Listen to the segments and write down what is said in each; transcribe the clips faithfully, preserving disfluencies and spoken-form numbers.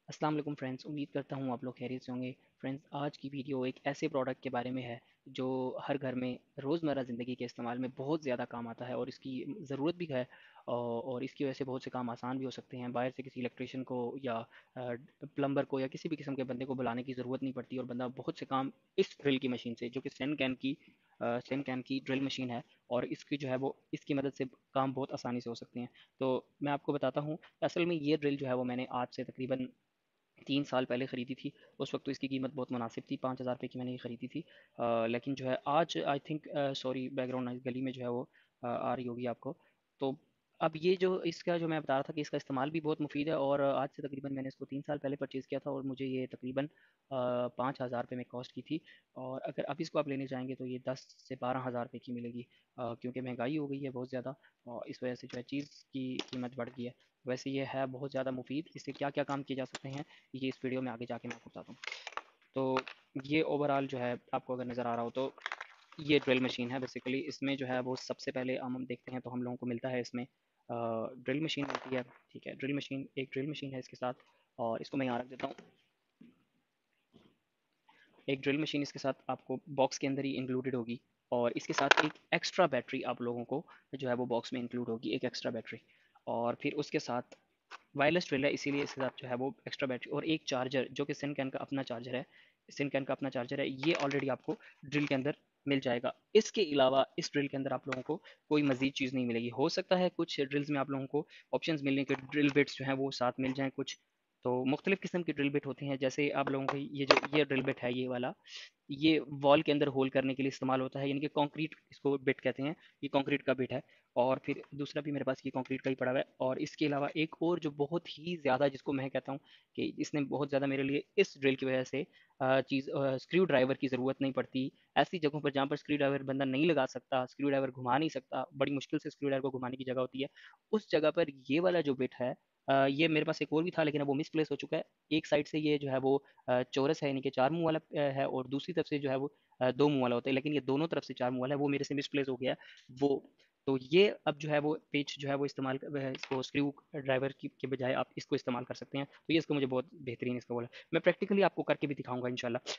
अस्सलाम वालेकुम फ्रेंड्स, उम्मीद करता हूँ आप लोग खैरियत से होंगे। फ्रेंड्स, आज की वीडियो एक ऐसे प्रोडक्ट के बारे में है जो हर घर में रोज़मर्रा ज़िंदगी के इस्तेमाल में बहुत ज़्यादा काम आता है और इसकी ज़रूरत भी है। और और इसकी वजह से बहुत से काम आसान भी हो सकते हैं। बाहर से किसी इलेक्ट्रिशियन को या प्लम्बर को या किसी भी किस्म के बंदे को बुलाने की ज़रूरत नहीं पड़ती और बंदा बहुत से काम इस ड्रिल की मशीन से, जो कि सेन कैन की सेन कैन की ड्रिल मशीन है, और इसकी जो है वो इसकी मदद से काम बहुत आसानी से हो सकते हैं। तो मैं आपको बताता हूँ, असल में ये ड्रिल जो है वो मैंने आज से तकरीबन तीन साल पहले ख़रीदी थी। उस वक्त तो इसकी कीमत बहुत मुनासिब थी, पाँच हज़ार रुपये की मैंने ये ख़रीदी थी। अ, लेकिन जो है आज I think, sorry background noise गली में जो है वो अ, आ रही होगी आपको। तो अब ये जो इसका जो मैं बता रहा था कि इसका इस्तेमाल भी बहुत मुफीद है, और आज से तकरीबन मैंने इसको तीन साल पहले परचेज़ किया था और मुझे ये तकरीबन पाँच हज़ार रुपये में कॉस्ट की थी। और अगर अब इसको आप लेने जाएंगे तो ये दस से बारह हज़ार रुपये की मिलेगी, अ, क्योंकि महंगाई हो गई है बहुत ज़्यादा और इस वजह से जो है चीज़ की कीमत बढ़ गई है। वैसे ये है बहुत ज़्यादा मुफीद। इससे क्या क्या काम किए जा सकते हैं ये इस वीडियो में आगे जाके मैं आपको बताता हूँ। तो ये ओवरऑल जो है आपको अगर नज़र आ रहा हो तो ये ड्रिल मशीन है बेसिकली। इसमें जो है वो सबसे पहले हम हम देखते हैं तो हम लोगों को मिलता है इसमें ड्रिल मशीन मिलती है। ठीक है, ड्रिल मशीन एक ड्रिल मशीन है इसके साथ, और इसको मैं यहाँ रख देता हूँ। एक ड्रिल मशीन इसके साथ आपको बॉक्स के अंदर ही इंक्लूडेड होगी, और इसके साथ एक एक्स्ट्रा बैटरी आप लोगों को जो है वो बॉक्स में इंक्लूड होगी, एक एक्स्ट्रा बैटरी। और फिर उसके साथ वायरलेस ड्रिल है, इसीलिए इसके साथ जो है वो एक्स्ट्रा बैटरी और एक चार्जर, जो कि सिन कैन का अपना चार्जर है। सिन कैन का अपना चार्जर है, ये ऑलरेडी आपको ड्रिल के अंदर मिल जाएगा। इसके अलावा इस ड्रिल के अंदर आप लोगों को कोई मजीद चीज़ नहीं मिलेगी। हो सकता है कुछ ड्रिल्स में आप लोगों को ऑप्शंस मिलने के, ड्रिल बिट्स जो हैं वो साथ मिल जाएँ कुछ। तो मुख्तलिफ़ किस्म की ड्रिल बिट होती हैं, जैसे आप लोगों को ये जो ये ड्रिल बिट है ये वाला, ये वॉल के अंदर होल करने के लिए इस्तेमाल होता है, यानी कि कंक्रीट इसको बिट कहते हैं। ये कंक्रीट का बिट है। और फिर दूसरा भी मेरे पास ये कंक्रीट का ही पड़ा हुआ है। और इसके अलावा एक और जो बहुत ही ज़्यादा, जिसको मैं कहता हूँ कि इसने बहुत ज़्यादा मेरे लिए इस ड्रिल की वजह से अ, चीज़, स्क्रू ड्राइवर की ज़रूरत नहीं पड़ती। ऐसी जगहों पर जहाँ पर स्क्रू ड्राइवर बंदा नहीं लगा सकता, स्क्रू ड्राइवर घुमा नहीं सकता, बड़ी मुश्किल से स्क्रू ड्राइवर को घुमाने की जगह होती है, उस जगह पर ये वाला जो बिट है, अ, ये मेरे पास एक और भी था लेकिन अब वो मिसप्लेस हो चुका है। एक साइड से ये जो है वो अ, चौरस है, यानी कि चार मुंह वाला अ, है, और दूसरी तरफ से जो है वो अ, दो मुंह वाला होता है, लेकिन ये दोनों तरफ से चार मुंह वाला है, वो मेरे से मिसप्लेस हो गया है। वो तो ये अब जो है वो पेच जो है वो इस्तेमाल कर- वह इसको स्क्रू ड्राइवर की के बजाय आप इसको इस्तेमाल कर सकते हैं। तो ये इसको मुझे बहुत बेहतरीन इसका बोला। मैं प्रैक्टिकली आपको करके भी दिखाऊंगा इंशाल्लाह।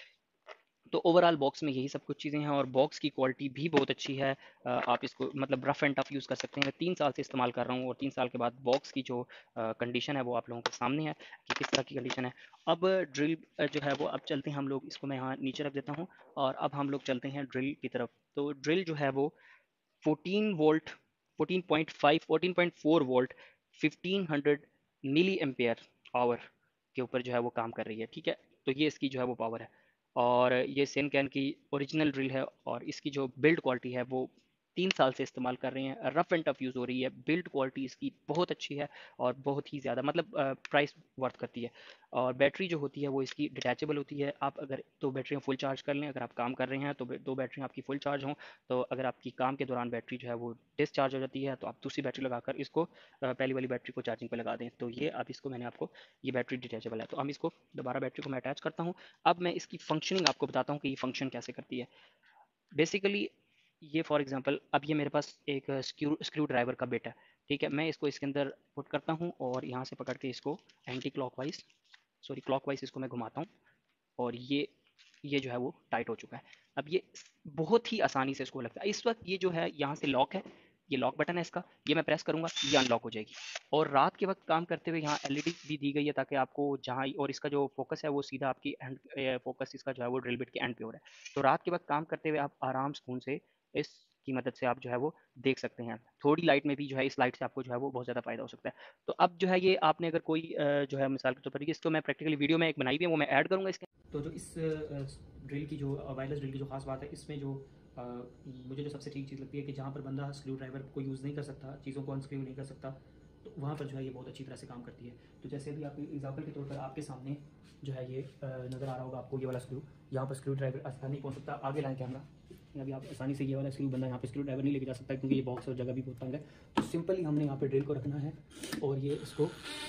तो ओवरऑल बॉक्स में यही सब कुछ चीज़ें हैं, और बॉक्स की क्वालिटी भी बहुत अच्छी है। अ, आप इसको मतलब रफ़ एंड टफ़ यूज़ कर सकते हैं। मैं तीन साल से इस्तेमाल कर रहा हूँ, और तीन साल के बाद बॉक्स की जो कंडीशन है वो आप लोगों के सामने है कि किस तरह की कंडीशन है। अब ड्रिल जो है वो, अब चलते हैं हम लोग, इसको मैं यहाँ नीचे रख देता हूँ, और अब हम लोग चलते हैं ड्रिल की तरफ। तो ड्रिल जो है वो fourteen volt, fourteen point five, fourteen point four volt, fifteen hundred milli ampere hour के ऊपर जो है वो काम कर रही है। ठीक है, तो ये इसकी जो है वो पावर है। और ये सेन कैन की ओरिजिनल ड्रिल है, और इसकी जो बिल्ड क्वालिटी है वो तीन साल से इस्तेमाल कर रहे हैं, रफ एंड टफ यूज़ हो रही है। बिल्ड क्वालिटी इसकी बहुत अच्छी है, और बहुत ही ज़्यादा मतलब प्राइस वर्थ करती है। और बैटरी जो होती है वो इसकी डिटैचेबल होती है। आप अगर दो बैटरियाँ फुल चार्ज कर लें, अगर आप काम कर रहे हैं तो दो बैटरियाँ आपकी फुल चार्ज हों, तो अगर आपकी काम के दौरान बैटरी जो है वो डिस्चार्ज हो जाती है, तो आप दूसरी बैटरी लगाकर इसको अ, पहली वाली बैटरी को चार्जिंग पे लगा दें। तो ये अब इसको मैंने आपको, ये बैटरी डिटैचेबल है, तो हम इसको दोबारा बैटरी को मैं अटैच करता हूँ। अब मैं इसकी फंक्शनिंग आपको बताता हूँ कि ये फंक्शन कैसे करती है बेसिकली। ये फॉर एग्जांपल, अब ये मेरे पास एक स्क्रू स्क्रू ड्राइवर का बिट है। ठीक है, मैं इसको इसके अंदर पुट करता हूँ, और यहाँ से पकड़ के इसको एंटी क्लॉकवाइज, सॉरी क्लॉकवाइज इसको मैं घुमाता हूँ, और ये ये जो है वो टाइट हो चुका है। अब ये बहुत ही आसानी से इसको लगता है। इस वक्त ये जो है यहाँ से लॉक है, ये लॉक बटन है इसका, ये मैं प्रेस करूंगा ये अनलॉक हो जाएगी। और रात के वक्त काम करते हुए यहाँ एलईडी भी दी गई है, ताकि आपको जहाँ, और इसका जो फोकस है वो सीधा आपकी एंड, फोकस इसका जो है वो ड्रिल बिट के एंड पे हो रहा है। तो रात के वक्त काम करते हुए आप आराम सुकून से इस की मदद से आप जो है वो देख सकते हैं। थोड़ी लाइट में भी जो है, इस लाइट से आपको जो है वो बहुत ज़्यादा फायदा हो सकता है। तो अब जो है ये आपने अगर कोई अ, जो है मिसाल के तौर पर, इसको मैं प्रैक्टिकली वीडियो में एक बनाई हुई है वो मैं ऐड करूँगा इसके। तो जो इस ड्रिल की जो वायरलेस ड्रिल की जो खास बात है, इसमें जो अ, मुझे जो सबसे ठीक चीज़ लगती है कि जहाँ पर बंदा स्क्रू ड्राइवर को यूज़ नहीं कर सकता, चीज़ों को अनस्क्रू नहीं कर सकता, तो वहाँ पर जो है ये बहुत अच्छी तरह से काम करती है। तो जैसे अभी आप एग्जाम्पल के तौर पर आपके सामने जो है ये अ, नज़र आ रहा होगा आपको, ये वाला स्क्रू, यहाँ पर स्क्रू ड्राइवर आसानी पहुँच सकता। आगे लाएँ कैमरा, अभी आप आसानी से ये वाला स्क्रू बंदा यहाँ पे स्क्रू ड्राइवर नहीं लेके जा सकता, क्योंकि ये बॉक्स और जगह भी बहुत तंग है। तो सिंपली हमने यहाँ पे ड्रिल को रखना है, और ये इसको,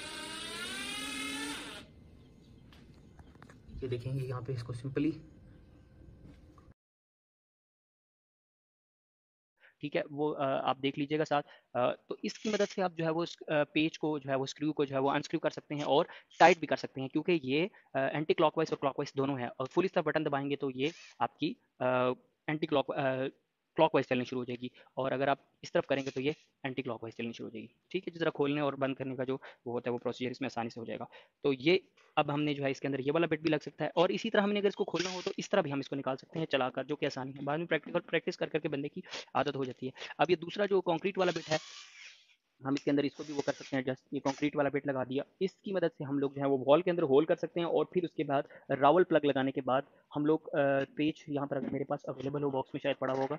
ये देखेंगे यहाँ पे इसको सिंपली, ठीक है, वो अ, आप देख लीजिएगा साथ। अ, तो इसकी मदद से आप जो है वो पेज को जो है वो स्क्रू को जो है वो अनस्क्रू कर सकते हैं और टाइट भी कर सकते हैं, क्योंकि ये एंटी क्लॉकवाइज और क्लॉकवाइज दोनों है। और फुल इस तरह बटन दबाएंगे तो ये आपकी एंटी क्लॉक क्लॉकवाइज चलनी शुरू हो जाएगी, और अगर आप इस तरफ करेंगे तो ये एंटी क्लॉकवाइज चलनी शुरू हो जाएगी। ठीक है, जिस तरह खोलने और बंद करने का जो वो होता है वो प्रोसीजर इसमें आसानी से हो जाएगा। तो ये अब हमने जो है इसके अंदर ये वाला बिट भी लग सकता है, और इसी तरह हमने अगर इसको खोलना हो तो इस तरह भी हम इसको निकाल सकते हैं चलाकर, जो कि आसानी है। बाद में प्रैक्टिकल प्रैक्टिस कर करके बंदे की आदत हो जाती है। अब ये दूसरा जो कंक्रीट वाला बिट है, हम इसके अंदर इसको भी वो कर सकते हैं। जस्ट ये कंक्रीट वाला बिट लगा दिया, इसकी मदद से हम लोग जो है वो वॉल के अंदर होल कर सकते हैं, और फिर उसके बाद रावल प्लग लगाने के बाद हम लोग पेज यहाँ पर अगर मेरे पास अवेलेबल हो, बॉक्स में शायद पड़ा होगा,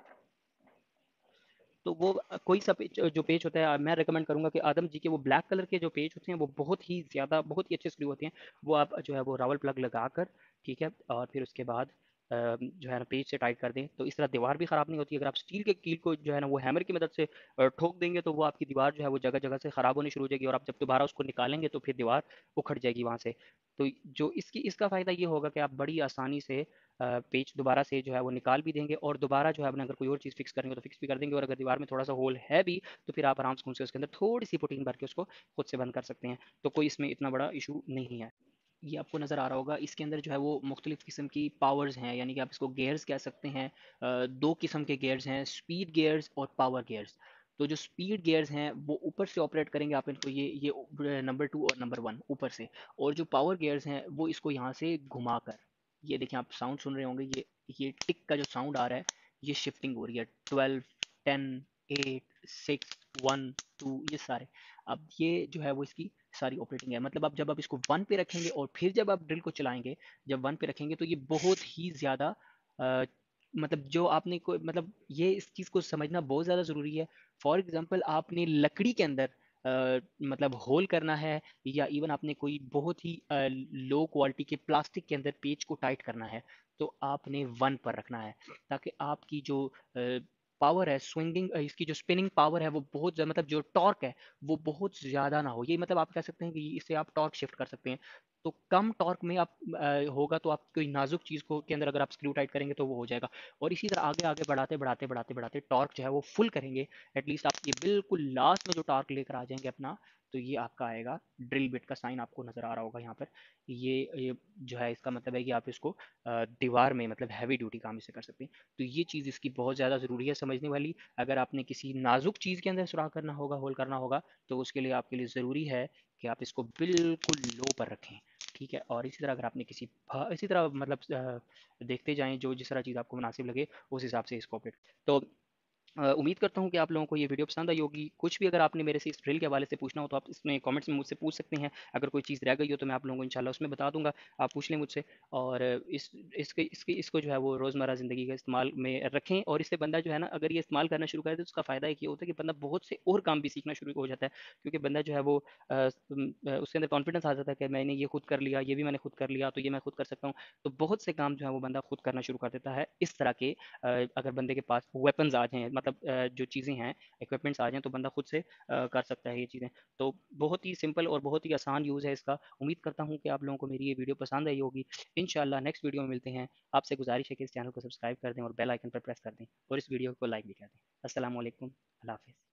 तो वो अ, कोई सा पेज जो पेज होता है, मैं रेकमेंड करूंगा कि आदम जी के वो ब्लैक कलर के जो पेज होते हैं वो बहुत ही ज़्यादा बहुत ही अच्छे स्क्रू होते हैं। वो आप जो है वो रावल प्लग लगा कर, ठीक है, और फिर उसके बाद अ, जो है ना पेज से टाइट कर दें, तो इस तरह दीवार भी ख़राब नहीं होती। अगर आप स्टील के कील को जो है ना वो हैमर की मदद से अ, ठोक देंगे तो वो आपकी दीवार जो है वो जगह जगह से ख़राब होनी शुरू हो जाएगी, और आप जब दोबारा उसको निकालेंगे तो फिर दीवार उखड़ जाएगी वहाँ से। तो जो इसकी इसका फ़ायदा ये होगा कि आप बड़ी आसानी से अ, पेज दोबारा से जो है वो निकाल भी देंगे, और दोबारा जो है अपने अगर कोई और चीज़ फिक्स करेंगे तो फिक्स भी कर देंगे, और अगर दीवार में थोड़ा सा होल है भी तो फिर आप आराम से उसके अंदर थोड़ी सी पुटीन भर के उसको खुद से बंद कर सकते हैं। तो कोई इसमें इतना बड़ा इशू नहीं है। ये आपको नज़र आ रहा होगा, इसके अंदर जो है वो मुख्तलिफ किस्म की पावर्स हैं, यानी कि आप इसको गेयर्स कह सकते हैं। अ, दो किस्म के गेयर्स हैं, स्पीड गेयर्स और पावर गेयर्स। तो जो स्पीड गेयर्स हैं वो ऊपर से ऑपरेट करेंगे आप इनको, ये ये नंबर टू और नंबर वन ऊपर से। और जो पावर गेयर्स हैं वो इसको यहाँ से घुमा कर, ये देखिए आप साउंड सुन रहे होंगे, ये ये टिक का जो साउंड आ रहा है, ये शिफ्टिंग हो रही है। Twelve, ten, eight, six, one, two, ये सारे। अब ये जो है वो इसकी सारी ऑपरेटिंग है। मतलब आप जब आप इसको वन पे रखेंगे और फिर जब आप ड्रिल को चलाएंगे, जब वन पे रखेंगे तो ये बहुत ही ज़्यादा अ, मतलब जो आपने कोई मतलब ये इस चीज़ को समझना बहुत ज़्यादा ज़रूरी है। फॉर एग्जांपल आपने लकड़ी के अंदर अ, मतलब होल करना है, या इवन आपने कोई बहुत ही लो क्वालिटी के प्लास्टिक के अंदर पेज को टाइट करना है, तो आपने वन पर रखना है, ताकि आपकी जो पावर है स्विंगिंग, इसकी जो स्पिनिंग पावर है वो बहुत ज़्यादा, मतलब जो टॉर्क है वो बहुत ज़्यादा ना हो। ये मतलब आप कह सकते हैं कि इससे आप टॉर्क शिफ्ट कर सकते हैं। तो कम टॉर्क में आप अ, होगा तो आप कोई नाजुक चीज़ को के अंदर अगर आप स्क्रू टाइट करेंगे तो वो हो जाएगा। और इसी तरह आगे आगे बढ़ाते बढ़ाते बढ़ाते बढ़ाते टॉर्क जो है वो फुल करेंगे, एटलीस्ट आप ये बिल्कुल लास्ट में जो टॉर्क लेकर आ जाएंगे अपना, तो ये आपका आएगा ड्रिल बिट का साइन, आपको नज़र आ रहा होगा यहाँ पर। ये ये जो है इसका मतलब है कि आप इसको अ, दीवार में मतलब हैवी ड्यूटी काम इसे कर सकते हैं। तो ये चीज़ इसकी बहुत ज़्यादा ज़रूरी है समझने वाली। अगर आपने किसी नाजुक चीज़ के अंदर सुराख करना होगा, होल करना होगा, तो उसके लिए आपके लिए ज़रूरी है कि आप इसको बिल्कुल लो पर रखें। ठीक है, और इसी तरह अगर आपने किसी इसी तरह मतलब अ, देखते जाएं जो जिस तरह चीज़ आपको मुनासिब लगे उस हिसाब से इसको ऑपरेट। तो अ, उम्मीद करता हूँ कि आप लोगों को ये वीडियो पसंद आई होगी। कुछ भी अगर आपने मेरे से इस ड्रिल के हवाले से पूछना हो तो आप इसमें कमेंट्स में मुझसे पूछ सकते हैं। अगर कोई चीज़ रह गई हो तो मैं आप लोगों को इंशाल्लाह उसमें बता दूंगा, आप पूछ लें मुझसे। और इस इसके इसके इसको जो है वो रोज़मर्रा ज़िंदगी का इस्तेमाल में रखें, और इससे बंदा जो है ना अगर ये इस्तेमाल करना शुरू करे तो उसका फ़ायदा एक ये होता है कि बंदा बहुत से और काम भी सीखना शुरू हो जाता है, क्योंकि बंदा जो है वो अ, उम, अ, उसके अंदर कॉन्फिडेंस आ जाता है कि मैंने ये खुद कर लिया, ये भी मैंने खुद कर लिया, तो ये मैं खुद कर सकता हूँ। तो बहुत से काम जो है वो बंदा खुद करना शुरू कर देता है इस तरह के। अ, अगर बंदे के पास वेपन्स आ जाएँ, मतलब अ, जो चीज़ें हैं, इक्विपमेंट्स आ जाएँ, तो बंदा खुद से अ, कर सकता है ये चीज़ें। तो बहुत ही सिंपल और बहुत ही आसान यूज़ है इसका। उम्मीद करता हूँ कि आप लोगों को मेरी ये वीडियो पसंद आई होगी। इंशाल्लाह नेक्स्ट वीडियो में मिलते हैं। आपसे गुज़ारिश है कि इस चैनल को सब्सक्राइब कर दें और बेल आइकन पर प्रेस कर दें, और इस वीडियो को लाइक भी कर दें। अस्सलाम वालेकुम, अल्लाह हाफ़िज़।